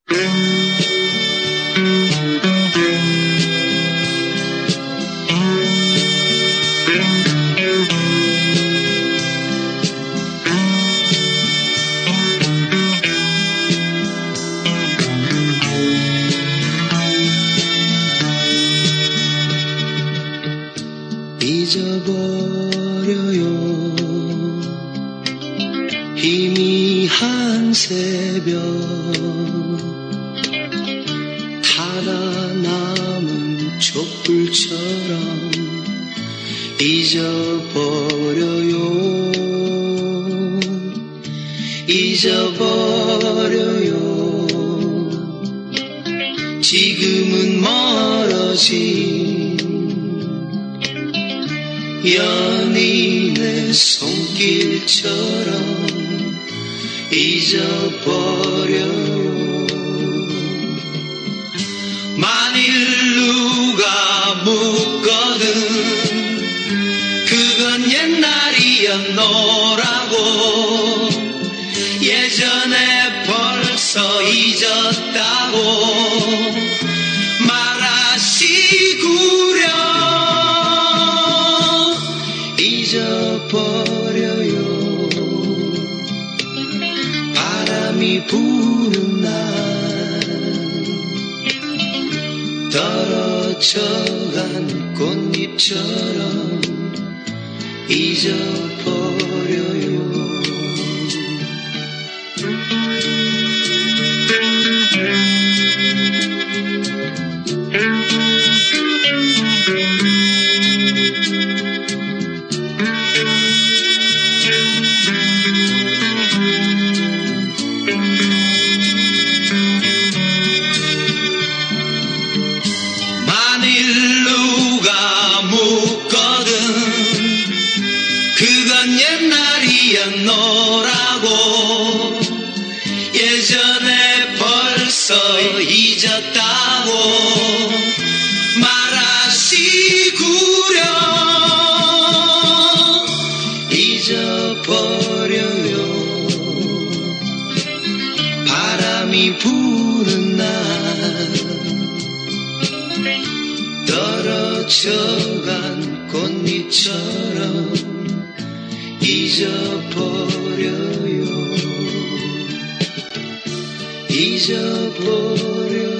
잊어버려요. 희미한 새벽 달아남은 촛불처럼 잊어버려요. 잊어버려요. 지금은 멀어진 연인의 손길처럼 잊어버려요. 만일 누가 묻거든 그건 옛날이었노라고 예전에 벌써 잊었다고 말하시구려. 잊어버려요. 바람이 부는 날 떨어져간 꽃잎처럼 잊어버려요. 만일 누가 묻거든 그건 옛날이었노라고 예전에 벌써 잊었다고 말하시구려. 잊어버려요. 바람이 부는 날 떨어져간 꽃잎처럼 잊어버려요. 잊어버려요.